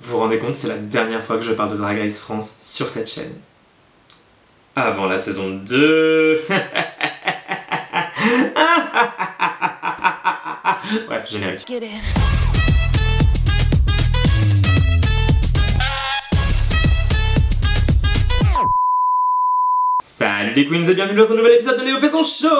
Vous vous rendez compte, c'est la dernière fois que je parle de Drag Race France sur cette chaîne. Avant la saison 2... Bref, générique. Salut les queens et bienvenue dans un nouvel épisode de Léo fait son show.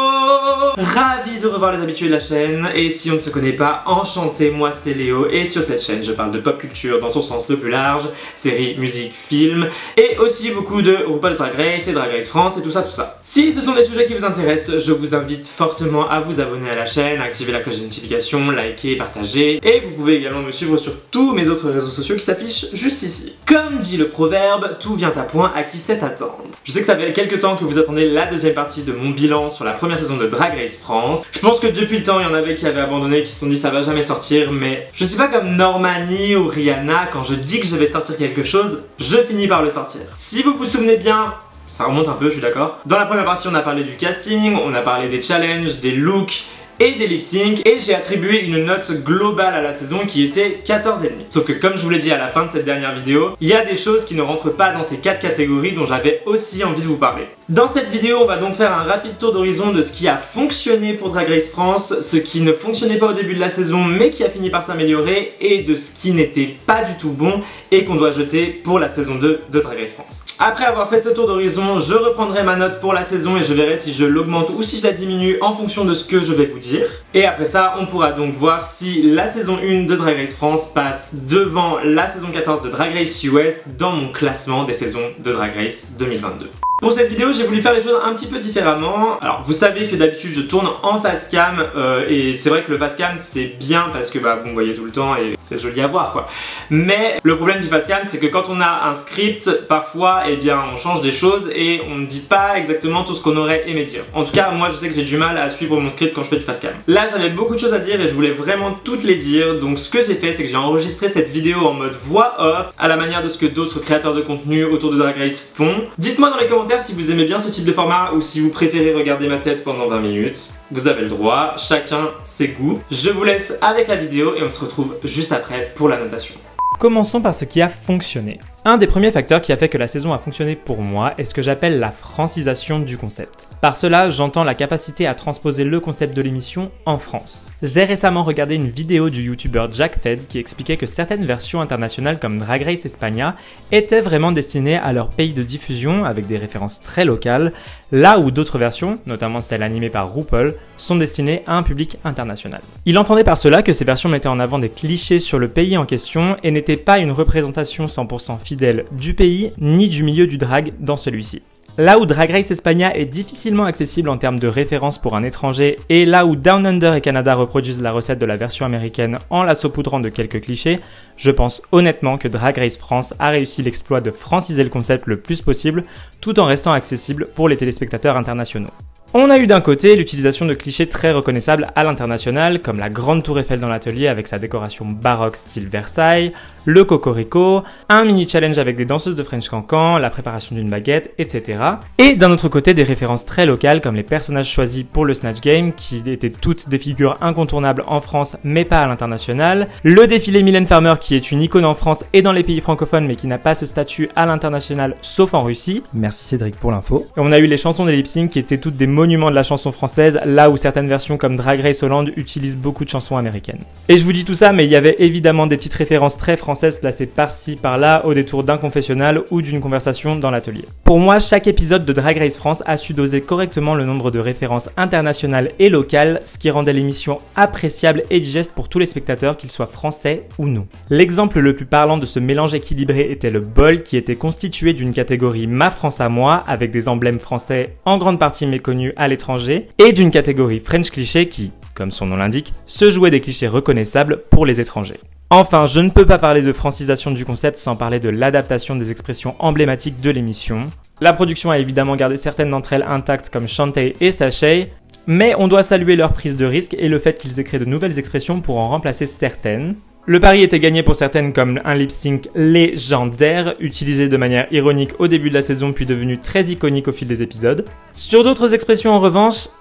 Ravi de revoir les habitués de la chaîne, et si on ne se connaît pas, enchanté, moi c'est Léo, et sur cette chaîne je parle de pop culture dans son sens le plus large, séries, musique, films, et aussi beaucoup de RuPaul's Drag Race et Drag Race France et tout ça. Si ce sont des sujets qui vous intéressent, je vous invite fortement à vous abonner à la chaîne, à activer la cloche de notification, liker, partager, et vous pouvez également me suivre sur tous mes autres réseaux sociaux qui s'affichent juste ici. Comme dit le proverbe, tout vient à point à qui sait attendre. Je sais que ça fait quelques temps que vous attendez la deuxième partie de mon bilan sur la première saison de Drag Race France. Je pense que depuis le temps, il y en avait qui avaient abandonné, qui se sont dit ça va jamais sortir, mais je suis pas comme Normani ou Rihanna, quand je dis que je vais sortir quelque chose, je finis par le sortir. Si vous vous souvenez bien, ça remonte un peu, je suis d'accord. Dans la première partie, on a parlé du casting, on a parlé des challenges, des looks et des lip-syncs, et j'ai attribué une note globale à la saison qui était 14,5. Sauf que comme je vous l'ai dit à la fin de cette dernière vidéo, il y a des choses qui ne rentrent pas dans ces 4 catégories dont j'avais aussi envie de vous parler. Dans cette vidéo, on va donc faire un rapide tour d'horizon de ce qui a fonctionné pour Drag Race France, ce qui ne fonctionnait pas au début de la saison mais qui a fini par s'améliorer, et de ce qui n'était pas du tout bon et qu'on doit jeter pour la saison 2 de Drag Race France. Après avoir fait ce tour d'horizon, je reprendrai ma note pour la saison et je verrai si je l'augmente ou si je la diminue en fonction de ce que je vais vous dire. Et après ça, on pourra donc voir si la saison 1 de Drag Race France passe devant la saison 14 de Drag Race US dans mon classement des saisons de Drag Race 2022. Pour cette vidéo, j'ai voulu faire les choses un petit peu différemment. Alors, vous savez que d'habitude, je tourne en face cam, et c'est vrai que le face cam, c'est bien parce que vous me voyez tout le temps et c'est joli à voir, quoi. Mais le problème du face cam, c'est que quand on a un script, parfois, eh bien, on change des choses et on ne dit pas exactement tout ce qu'on aurait aimé dire. En tout cas, moi, je sais que j'ai du mal à suivre mon script quand je fais du face cam. Là, j'avais beaucoup de choses à dire et je voulais vraiment toutes les dire. Donc, ce que j'ai fait, c'est que j'ai enregistré cette vidéo en mode voix off, à la manière de ce que d'autres créateurs de contenu autour de Drag Race font. Dites-moi dans les commentaires si vous aimez bien ce type de format ou si vous préférez regarder ma tête pendant 20 minutes. Vous avez le droit, chacun ses goûts. Je vous laisse avec la vidéo et on se retrouve juste après pour la notation. Commençons par ce qui a fonctionné. Un des premiers facteurs qui a fait que la saison a fonctionné pour moi est ce que j'appelle la francisation du concept. Par cela, j'entends la capacité à transposer le concept de l'émission en France. J'ai récemment regardé une vidéo du youtubeur Jack Fed qui expliquait que certaines versions internationales comme Drag Race España étaient vraiment destinées à leur pays de diffusion avec des références très locales, là où d'autres versions, notamment celles animées par RuPaul, sont destinées à un public international. Il entendait par cela que ces versions mettaient en avant des clichés sur le pays en question et n'étaient pas une représentation 100% fidèle du pays ni du milieu du drag dans celui-ci. Là où Drag Race España est difficilement accessible en termes de référence pour un étranger, et là où Down Under et Canada reproduisent la recette de la version américaine en la saupoudrant de quelques clichés, je pense honnêtement que Drag Race France a réussi l'exploit de franciser le concept le plus possible, tout en restant accessible pour les téléspectateurs internationaux. On a eu d'un côté l'utilisation de clichés très reconnaissables à l'international, comme la grande tour Eiffel dans l'atelier avec sa décoration baroque style Versailles, le cocorico, un mini challenge avec des danseuses de French Cancan, la préparation d'une baguette, etc. Et d'un autre côté des références très locales comme les personnages choisis pour le Snatch Game, qui étaient toutes des figures incontournables en France mais pas à l'international, le défilé Mylène Farmer qui est une icône en France et dans les pays francophones mais qui n'a pas ce statut à l'international sauf en Russie. Merci Cédric pour l'info. Et on a eu les chansons des lip-sync qui étaient toutes des monuments de la chanson française, là où certaines versions comme Drag Race Hollande utilisent beaucoup de chansons américaines. Et je vous dis tout ça, mais il y avait évidemment des petites références très françaises placées par-ci par-là au détour d'un confessionnal ou d'une conversation dans l'atelier. Pour moi, chaque épisode de Drag Race France a su doser correctement le nombre de références internationales et locales, ce qui rendait l'émission appréciable et digeste pour tous les spectateurs, qu'ils soient français ou non. L'exemple le plus parlant de ce mélange équilibré était le bol, qui était constitué d'une catégorie Ma France à moi, avec des emblèmes français en grande partie méconnus à l'étranger, et d'une catégorie French Cliché qui, comme son nom l'indique, se jouait des clichés reconnaissables pour les étrangers. Enfin, je ne peux pas parler de francisation du concept sans parler de l'adaptation des expressions emblématiques de l'émission. La production a évidemment gardé certaines d'entre elles intactes comme Shantae et Sashay, mais on doit saluer leur prise de risque et le fait qu'ils aient créé de nouvelles expressions pour en remplacer certaines. Le pari était gagné pour certaines comme un lip-sync légendaire, utilisé de manière ironique au début de la saison puis devenu très iconique au fil des épisodes. Sur d'autres expressions en revanche,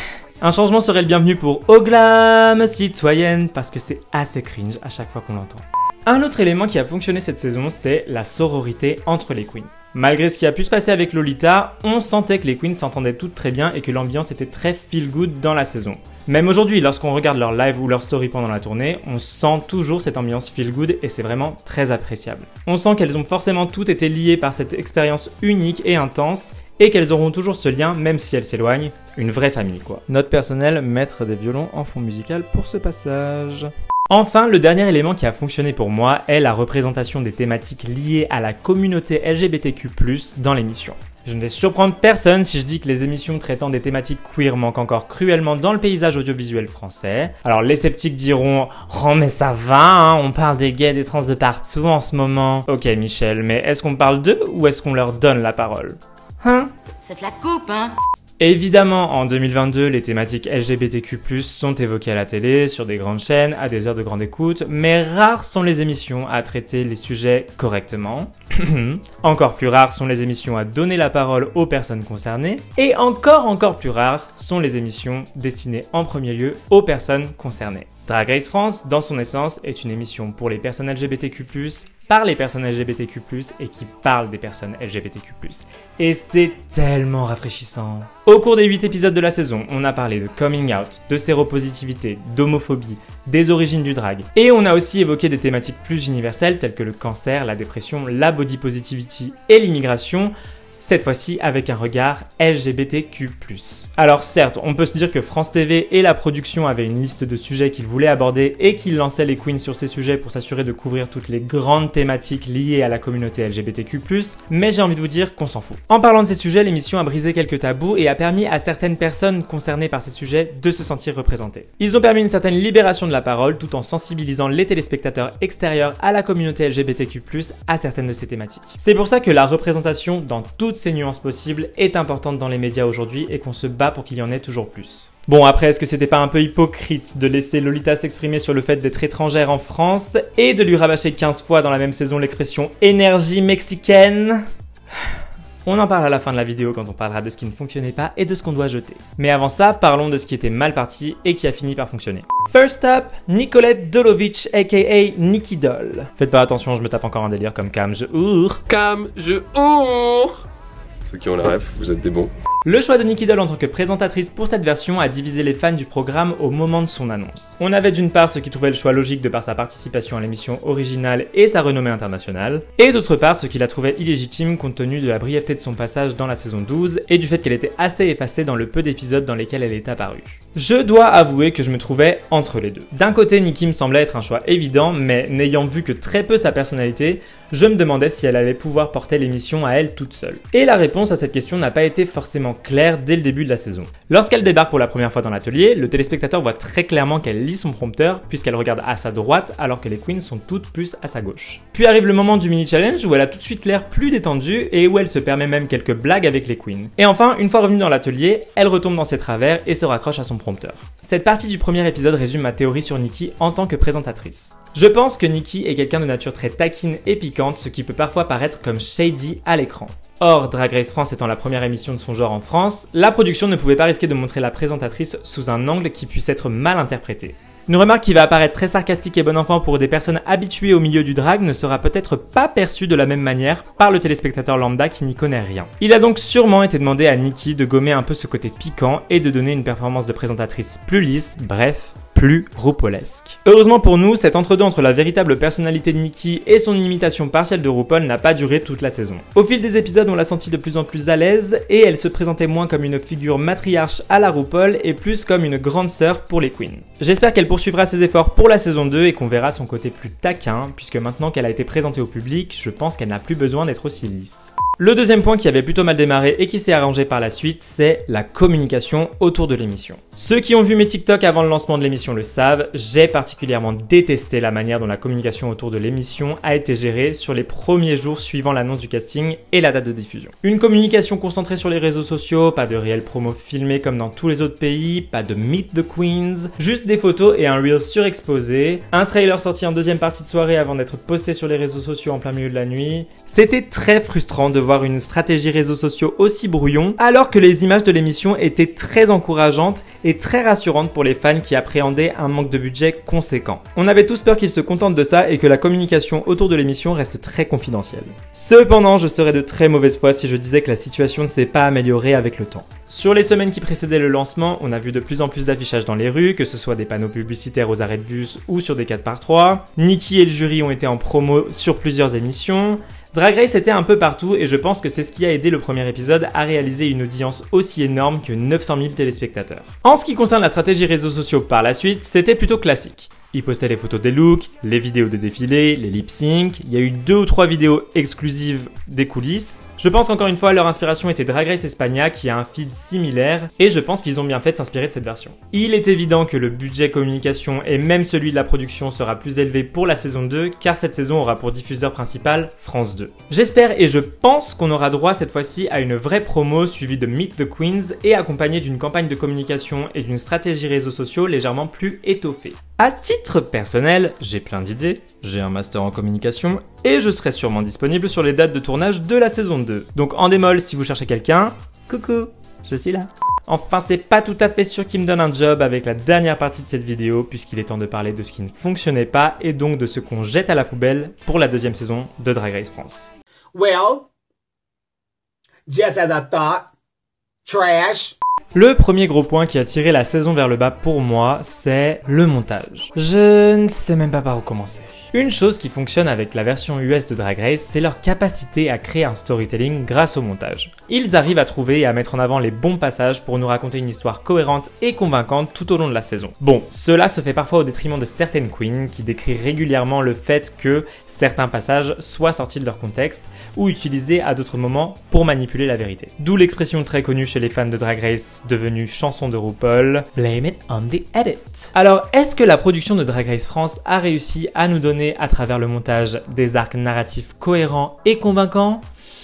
un changement serait le bienvenu pour Au glam citoyenne, parce que c'est assez cringe à chaque fois qu'on l'entend. Un autre élément qui a fonctionné cette saison, c'est la sororité entre les queens. Malgré ce qui a pu se passer avec Lolita, on sentait que les queens s'entendaient toutes très bien et que l'ambiance était très feel good dans la saison. Même aujourd'hui, lorsqu'on regarde leur live ou leur story pendant la tournée, on sent toujours cette ambiance feel good et c'est vraiment très appréciable. On sent qu'elles ont forcément toutes été liées par cette expérience unique et intense et qu'elles auront toujours ce lien même si elles s'éloignent, une vraie famille quoi. Note personnelle, mettre des violons en fond musical pour ce passage. Enfin, le dernier élément qui a fonctionné pour moi est la représentation des thématiques liées à la communauté LGBTQ+ dans l'émission. Je ne vais surprendre personne si je dis que les émissions traitant des thématiques queer manquent encore cruellement dans le paysage audiovisuel français. Alors les sceptiques diront « Oh mais ça va, hein, on parle des gays et des trans de partout en ce moment. » Ok Michel, mais est-ce qu'on parle d'eux ou est-ce qu'on leur donne la parole? Hein? Ça te la coupe, hein? Évidemment, en 2022, les thématiques LGBTQ+ sont évoquées à la télé, sur des grandes chaînes, à des heures de grande écoute, mais rares sont les émissions à traiter les sujets correctement. Encore plus rares sont les émissions à donner la parole aux personnes concernées. Et encore plus rares sont les émissions destinées en premier lieu aux personnes concernées. Drag Race France, dans son essence, est une émission pour les personnes LGBTQ+, par les personnes LGBTQ+, et qui parle des personnes LGBTQ+. Et c'est tellement rafraîchissant. Au cours des 8 épisodes de la saison, on a parlé de coming out, de séropositivité, d'homophobie, des origines du drag. Et on a aussi évoqué des thématiques plus universelles telles que le cancer, la dépression, la body positivity et l'immigration, cette fois-ci avec un regard LGBTQ+. Alors certes, on peut se dire que France TV et la production avaient une liste de sujets qu'ils voulaient aborder et qu'ils lançaient les queens sur ces sujets pour s'assurer de couvrir toutes les grandes thématiques liées à la communauté LGBTQ+, mais j'ai envie de vous dire qu'on s'en fout. En parlant de ces sujets, l'émission a brisé quelques tabous et a permis à certaines personnes concernées par ces sujets de se sentir représentées. Ils ont permis une certaine libération de la parole tout en sensibilisant les téléspectateurs extérieurs à la communauté LGBTQ+, à certaines de ces thématiques. C'est pour ça que la représentation dans toutes ses nuances possibles est importante dans les médias aujourd'hui et qu'on se bat pour qu'il y en ait toujours plus. Bon après, est-ce que c'était pas un peu hypocrite de laisser Lolita s'exprimer sur le fait d'être étrangère en France et de lui rabâcher 15 fois dans la même saison l'expression « énergie mexicaine » ? On en parle à la fin de la vidéo quand on parlera de ce qui ne fonctionnait pas et de ce qu'on doit jeter. Mais avant ça, parlons de ce qui était mal parti et qui a fini par fonctionner. First up, Nicolette Dolovic aka Nikki Doll. Faites pas attention, je me tape encore un délire comme Cam, je ouvre. Cam, je ouvre. Ceux qui ont la ref, vous êtes des bons. Le choix de Nikki Doll en tant que présentatrice pour cette version a divisé les fans du programme au moment de son annonce. On avait d'une part ceux qui trouvaient le choix logique de par sa participation à l'émission originale et sa renommée internationale, et d'autre part ceux qui la trouvaient illégitime compte tenu de la brièveté de son passage dans la saison 12 et du fait qu'elle était assez effacée dans le peu d'épisodes dans lesquels elle est apparue. Je dois avouer que je me trouvais entre les deux. D'un côté, Nikki me semblait être un choix évident, mais n'ayant vu que très peu sa personnalité, je me demandais si elle allait pouvoir porter l'émission à elle toute seule. Et la réponse à cette question n'a pas été forcément claire dès le début de la saison. Lorsqu'elle débarque pour la première fois dans l'atelier, le téléspectateur voit très clairement qu'elle lit son prompteur puisqu'elle regarde à sa droite alors que les queens sont toutes plus à sa gauche. Puis arrive le moment du mini-challenge où elle a tout de suite l'air plus détendue et où elle se permet même quelques blagues avec les queens. Et enfin, une fois revenue dans l'atelier, elle retombe dans ses travers et se raccroche à son prompteur. Cette partie du premier épisode résume ma théorie sur Nikki en tant que présentatrice. Je pense que Nikki est quelqu'un de nature très taquine et piquante, ce qui peut parfois paraître comme shady à l'écran. Or, Drag Race France étant la première émission de son genre en France, la production ne pouvait pas risquer de montrer la présentatrice sous un angle qui puisse être mal interprété. Une remarque qui va apparaître très sarcastique et bon enfant pour des personnes habituées au milieu du drag ne sera peut-être pas perçue de la même manière par le téléspectateur lambda qui n'y connaît rien. Il a donc sûrement été demandé à Nikki de gommer un peu ce côté piquant et de donner une performance de présentatrice plus lisse, bref, plus RuPaulesque. Heureusement pour nous, cet entre-deux entre la véritable personnalité de Nikki et son imitation partielle de RuPaul n'a pas duré toute la saison. Au fil des épisodes, on l'a sentie de plus en plus à l'aise et elle se présentait moins comme une figure matriarche à la RuPaul et plus comme une grande sœur pour les queens. J'espère qu'elle poursuivra ses efforts pour la saison 2 et qu'on verra son côté plus taquin, puisque maintenant qu'elle a été présentée au public, je pense qu'elle n'a plus besoin d'être aussi lisse. Le deuxième point qui avait plutôt mal démarré et qui s'est arrangé par la suite, c'est la communication autour de l'émission. Ceux qui ont vu mes TikTok avant le lancement de l'émission le savent, j'ai particulièrement détesté la manière dont la communication autour de l'émission a été gérée sur les premiers jours suivant l'annonce du casting et la date de diffusion. Une communication concentrée sur les réseaux sociaux, pas de réel promo filmé comme dans tous les autres pays, pas de Meet the Queens, juste des photos et un reel surexposé, un trailer sorti en deuxième partie de soirée avant d'être posté sur les réseaux sociaux en plein milieu de la nuit. C'était très frustrant de voir une stratégie réseaux sociaux aussi brouillon, alors que les images de l'émission étaient très encourageantes et très rassurantes pour les fans qui appréhendaient un manque de budget conséquent. On avait tous peur qu'ils se contentent de ça et que la communication autour de l'émission reste très confidentielle. Cependant, je serais de très mauvaise foi si je disais que la situation ne s'est pas améliorée avec le temps. Sur les semaines qui précédaient le lancement, on a vu de plus en plus d'affichages dans les rues, que ce soit des panneaux publicitaires aux arrêts de bus ou sur des 4x3. Nikki et le jury ont été en promo sur plusieurs émissions. Drag Race était un peu partout et je pense que c'est ce qui a aidé le premier épisode à réaliser une audience aussi énorme que 900 000 téléspectateurs. En ce qui concerne la stratégie réseaux sociaux par la suite, c'était plutôt classique. Ils postaient les photos des looks, les vidéos des défilés, les lip-sync, il y a eu 2 ou 3 vidéos exclusives des coulisses. Je pense qu'encore une fois, leur inspiration était Drag Race España qui a un feed similaire et je pense qu'ils ont bien fait de s'inspirer de cette version. Il est évident que le budget communication et même celui de la production sera plus élevé pour la saison 2 car cette saison aura pour diffuseur principal France 2. J'espère et je pense qu'on aura droit cette fois-ci à une vraie promo suivie de Meet the Queens et accompagnée d'une campagne de communication et d'une stratégie réseaux sociaux légèrement plus étoffée. À titre personnel, j'ai plein d'idées, j'ai un master en communication et je serai sûrement disponible sur les dates de tournage de la saison 2. Donc en démol, si vous cherchez quelqu'un, coucou, je suis là. Enfin, c'est pas tout à fait sûr qu'il me donne un job avec la dernière partie de cette vidéo puisqu'il est temps de parler de ce qui ne fonctionnait pas et donc de ce qu'on jette à la poubelle pour la 2e saison de Drag Race France. Well, just as I thought, trash. Le premier gros point qui a tiré la saison vers le bas pour moi, c'est le montage. Je ne sais même pas par où commencer. Une chose qui fonctionne avec la version US de Drag Race, c'est leur capacité à créer un storytelling grâce au montage. Ils arrivent à trouver et à mettre en avant les bons passages pour nous raconter une histoire cohérente et convaincante tout au long de la saison. Bon, cela se fait parfois au détriment de certaines queens qui décrivent régulièrement le fait que certains passages soient sortis de leur contexte ou utilisés à d'autres moments pour manipuler la vérité. D'où l'expression très connue chez les fans de Drag Race devenue chanson de RuPaul, Blame it on the edit. Alors, est-ce que la production de Drag Race France a réussi à nous donner à travers le montage des arcs narratifs cohérents et convaincants?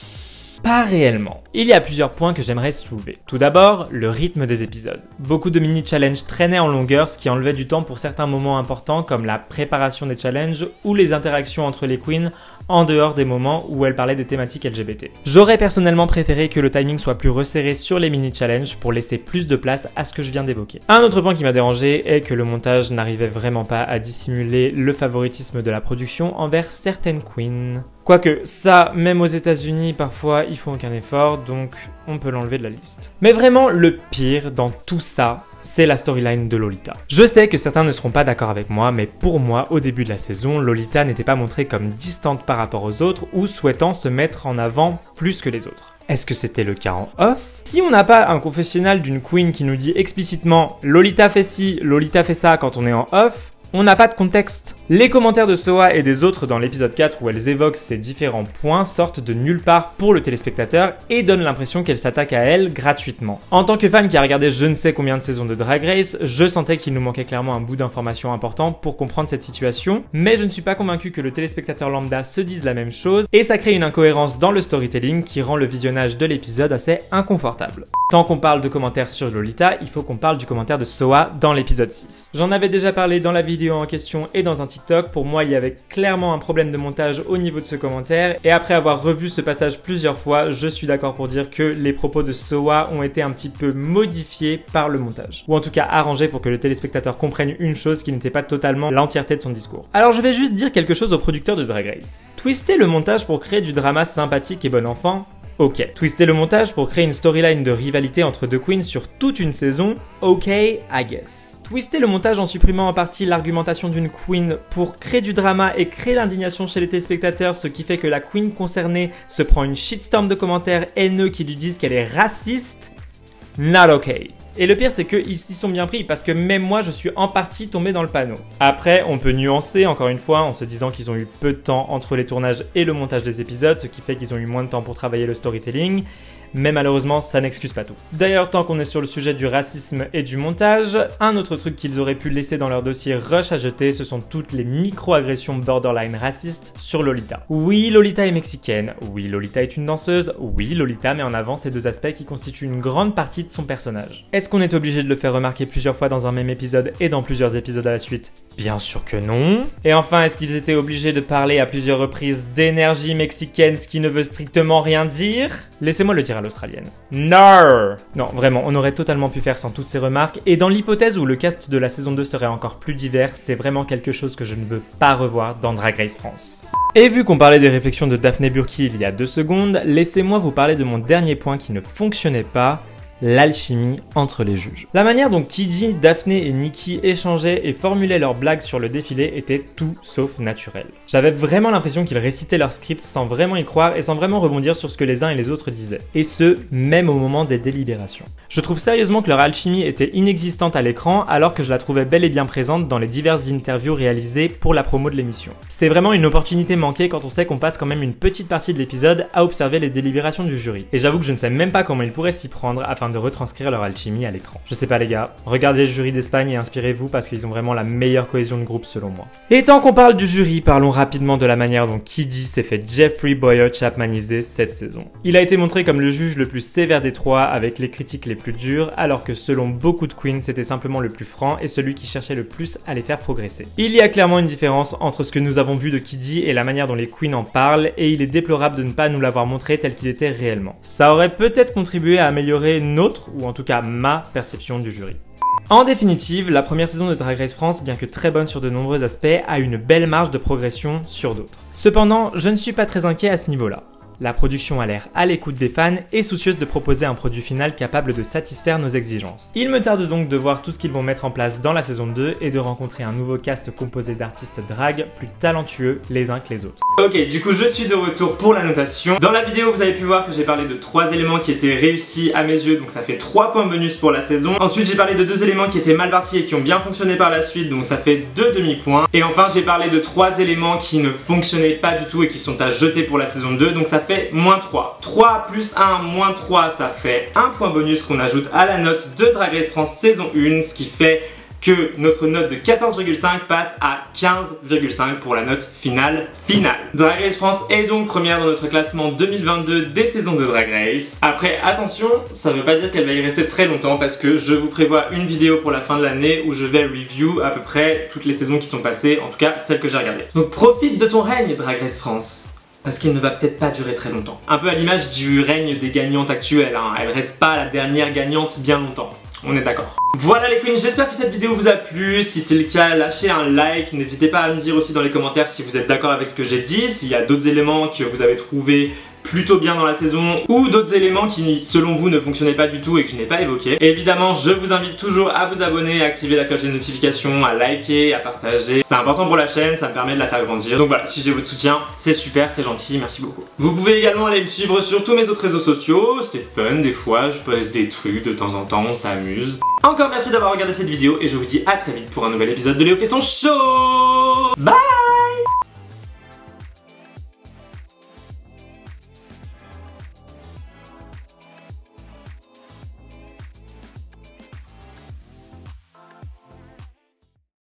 Pas réellement. Il y a plusieurs points que j'aimerais soulever. Tout d'abord, le rythme des épisodes. Beaucoup de mini-challenges traînaient en longueur, ce qui enlevait du temps pour certains moments importants comme la préparation des challenges ou les interactions entre les queens en dehors des moments où elles parlaient des thématiques LGBT. J'aurais personnellement préféré que le timing soit plus resserré sur les mini-challenges pour laisser plus de place à ce que je viens d'évoquer. Un autre point qui m'a dérangé est que le montage n'arrivait vraiment pas à dissimuler le favoritisme de la production envers certaines queens. Quoique, ça, même aux États-Unis, parfois, ils font aucun effort, donc on peut l'enlever de la liste. Mais vraiment, le pire dans tout ça, c'est la storyline de Lolita. Je sais que certains ne seront pas d'accord avec moi, mais pour moi, au début de la saison, Lolita n'était pas montrée comme distante par rapport aux autres ou souhaitant se mettre en avant plus que les autres. Est-ce que c'était le cas en off? Si on n'a pas un confessionnal d'une queen qui nous dit explicitement « Lolita fait ci, Lolita fait ça » quand on est en off, on n'a pas de contexte. Les commentaires de Soa et des autres dans l'épisode 4 où elles évoquent ces différents points sortent de nulle part pour le téléspectateur et donnent l'impression qu'elle s'attaque à elle gratuitement. En tant que fan qui a regardé je ne sais combien de saisons de Drag Race, je sentais qu'il nous manquait clairement un bout d'information important pour comprendre cette situation, mais je ne suis pas convaincu que le téléspectateur lambda se dise la même chose et ça crée une incohérence dans le storytelling qui rend le visionnage de l'épisode assez inconfortable. Tant qu'on parle de commentaires sur Lolita, il faut qu'on parle du commentaire de Soa dans l'épisode 6. J'en avais déjà parlé dans la vidéo en question et dans un TikTok. Pour moi, il y avait clairement un problème de montage au niveau de ce commentaire et après avoir revu ce passage plusieurs fois, je suis d'accord pour dire que les propos de Soa ont été un petit peu modifiés par le montage. Ou en tout cas arrangés pour que le téléspectateur comprenne une chose qui n'était pas totalement l'entièreté de son discours. Alors je vais juste dire quelque chose aux producteurs de Drag Race. Twister le montage pour créer du drama sympathique et bon enfant? Ok. Twister le montage pour créer une storyline de rivalité entre deux queens sur toute une saison? Ok, I guess. Twister le montage en supprimant en partie l'argumentation d'une queen pour créer du drama et créer l'indignation chez les téléspectateurs, ce qui fait que la queen concernée se prend une shitstorm de commentaires haineux qui lui disent qu'elle est raciste? Not okay. Et le pire c'est qu'ils s'y sont bien pris parce que même moi je suis en partie tombé dans le panneau. Après on peut nuancer encore une fois en se disant qu'ils ont eu peu de temps entre les tournages et le montage des épisodes, ce qui fait qu'ils ont eu moins de temps pour travailler le storytelling. mais malheureusement ça n'excuse pas tout. D'ailleurs, tant qu'on est sur le sujet du racisme et du montage, un autre truc qu'ils auraient pu laisser dans leur dossier rush à jeter, ce sont toutes les micro-agressions borderline racistes sur Lolita. Oui, Lolita est mexicaine, oui, Lolita est une danseuse, oui, Lolita met en avant ces deux aspects qui constituent une grande partie de son personnage. Est-ce qu'on est obligé de le faire remarquer plusieurs fois dans un même épisode et dans plusieurs épisodes à la suite? Bien sûr que non. Et enfin, est-ce qu'ils étaient obligés de parler à plusieurs reprises d'énergie mexicaine, ce qui ne veut strictement rien dire? Laissez-moi le dire à l'australienne. No! Non, vraiment, on aurait totalement pu faire sans toutes ces remarques, et dans l'hypothèse où le cast de la saison 2 serait encore plus divers, c'est vraiment quelque chose que je ne veux pas revoir dans Drag Race France. Et vu qu'on parlait des réflexions de Daphné Burki il y a 2 secondes, laissez-moi vous parler de mon dernier point qui ne fonctionnait pas, l'alchimie entre les juges. La manière dont Kiddy, Daphné et Nikki échangeaient et formulaient leurs blagues sur le défilé était tout sauf naturel. J'avais vraiment l'impression qu'ils récitaient leur script sans vraiment y croire et sans vraiment rebondir sur ce que les uns et les autres disaient. Et ce, même au moment des délibérations. Je trouve sérieusement que leur alchimie était inexistante à l'écran alors que je la trouvais bel et bien présente dans les diverses interviews réalisées pour la promo de l'émission. C'est vraiment une opportunité manquée quand on sait qu'on passe quand même une petite partie de l'épisode à observer les délibérations du jury. Et j'avoue que je ne sais même pas comment ils pourraient s'y prendre afin de retranscrire leur alchimie à l'écran. Je sais pas les gars, regardez le jury d'Espagne et inspirez-vous parce qu'ils ont vraiment la meilleure cohésion de groupe selon moi. Et tant qu'on parle du jury, parlons rapidement de la manière dont Kiddy s'est fait Jeffrey Boyer Chapmaniser cette saison. Il a été montré comme le juge le plus sévère des trois avec les critiques les plus dures alors que selon beaucoup de queens c'était simplement le plus franc et celui qui cherchait le plus à les faire progresser. Il y a clairement une différence entre ce que nous avons vu de Kiddy et la manière dont les queens en parlent et il est déplorable de ne pas nous l'avoir montré tel qu'il était réellement. Ça aurait peut-être contribué à améliorer notre ou en tout cas ma perception du jury. En définitive, la première saison de Drag Race France, bien que très bonne sur de nombreux aspects, a une belle marge de progression sur d'autres. Cependant, je ne suis pas très inquiet à ce niveau-là. La production a l'air à l'écoute des fans et soucieuse de proposer un produit final capable de satisfaire nos exigences. Il me tarde donc de voir tout ce qu'ils vont mettre en place dans la saison 2 et de rencontrer un nouveau cast composé d'artistes drag plus talentueux les uns que les autres. Ok, du coup je suis de retour pour la notation. Dans la vidéo vous avez pu voir que j'ai parlé de 3 éléments qui étaient réussis à mes yeux, donc ça fait 3 points bonus pour la saison. Ensuite j'ai parlé de 2 éléments qui étaient mal partis et qui ont bien fonctionné par la suite, donc ça fait 2 demi-points. Et enfin j'ai parlé de 3 éléments qui ne fonctionnaient pas du tout et qui sont à jeter pour la saison 2, donc ça fait moins 3. 3 plus 1 moins 3 ça fait 1 point bonus qu'on ajoute à la note de Drag Race France saison 1, ce qui fait que notre note de 14,5 passe à 15,5 pour la note finale. Drag Race France est donc première dans notre classement 2022 des saisons de Drag Race. Après, attention, ça veut pas dire qu'elle va y rester très longtemps parce que je vous prévois une vidéo pour la fin de l'année où je vais review à peu près toutes les saisons qui sont passées, en tout cas celles que j'ai regardées. Donc profite de ton règne Drag Race France. Parce qu'il ne va peut-être pas durer très longtemps. Un peu à l'image du règne des gagnantes actuelles, hein. Elle reste pas la dernière gagnante bien longtemps. On est d'accord. Voilà les queens, j'espère que cette vidéo vous a plu. Si c'est le cas, lâchez un like. N'hésitez pas à me dire aussi dans les commentaires si vous êtes d'accord avec ce que j'ai dit, s'il y a d'autres éléments que vous avez trouvés plutôt bien dans la saison ou d'autres éléments qui selon vous ne fonctionnaient pas du tout et que je n'ai pas évoqué. Et évidemment je vous invite toujours à vous abonner, à activer la cloche des notifications, à liker, à partager. C'est important pour la chaîne, ça me permet de la faire grandir. Donc voilà, si j'ai votre soutien, c'est super, c'est gentil, merci beaucoup. Vous pouvez également aller me suivre sur tous mes autres réseaux sociaux, c'est fun, des fois je poste des trucs de temps en temps, on s'amuse. Encore merci d'avoir regardé cette vidéo et je vous dis à très vite pour un nouvel épisode de Léo fait son show. Bye.